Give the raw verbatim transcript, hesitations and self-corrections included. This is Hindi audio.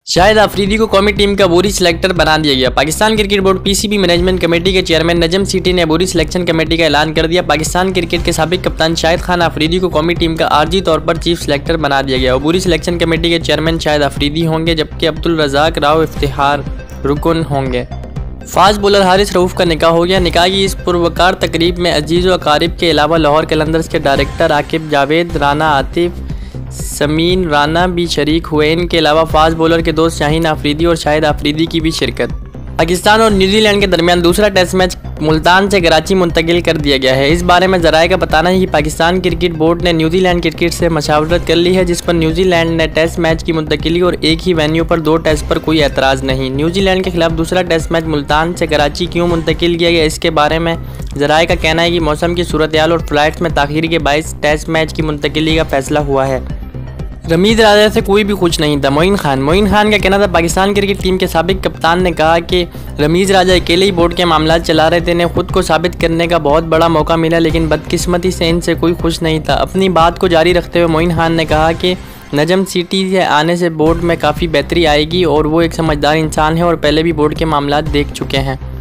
शाहिद अफरीदी को कौमी टीम का बोरी सिलेक्टर बना दिया गया। Pakistan cricket board PCB management committee के चेयरमैन नजम सीटी ने बोरी सिलेक्शन कमेटी का ऐलान कर दिया। पाकिस्तान क्रिकेट के साबिक कप्तान शाहिद खान अफरीदी को कौमी टीम का आर्जी तौर पर चीफ सिलेक्टर बना दिया गया और बोरी सिलेक्शन कमेटी के चेयरमैन शाहिद अफरीदी होंगे, जबकि अब्दुल रज़ाक राव इफ्तिखार रुकन होंगे। फास्ट बॉलर हारिस रऊफ का निकाह हो गया। निकाह की इस पुरवकार तकरीब में अजीज़ व अकारिब के अलावा लाहौर कलंदर्स के डायरेक्टर आकिब जावेद, राना आतिफ, समीन राना भी शरीक हुए। इनके अलावा फास्ट बॉलर के दोस्त शाहीन अफरीदी और शाहिद अफरीदी की भी शिरकत। पाकिस्तान और न्यूजीलैंड के दरमियान दूसरा टेस्ट मैच मुल्तान से कराची मुंतकिल कर दिया गया है। इस बारे में ज़राए का बताना है कि पाकिस्तान क्रिकेट बोर्ड ने न्यूजीलैंड क्रिकेट से मशावरत कर ली है, जिस पर न्यूजीलैंड ने टेस्ट मैच की मुंतकिली और एक ही वेन्यू पर दो टेस्ट पर कोई एतराज़ नहीं। न्यूजीलैंड के खिलाफ दूसरा टेस्ट मैच मुल्तान से कराची क्यों मुंतकिल किया गया, इसके बारे में ज़राए का कहना है कि मौसम की सूरत हाल और फ्लाइट्स में ताख़ीर के बायस टेस्ट मैच की मुंतकिली का फैसला हुआ है। रमीज़ राजा से कोई भी खुश नहीं था। मोइन खान मोइन खान का कहना था, पाकिस्तान क्रिकेट टीम के साबिक कप्तान ने कहा कि रमीज़ राजा अकेले ही बोर्ड के मामला चला रहे थे। इन्हें खुद को साबित करने का बहुत बड़ा मौका मिला, लेकिन बदकिस्मती से इनसे कोई खुश नहीं था। अपनी बात को जारी रखते हुए मोइन खान ने कहा कि नजम सीटी से आने से बोर्ड में काफ़ी बेहतरी आएगी और वो एक समझदार इंसान है और पहले भी बोर्ड के मामला देख चुके हैं।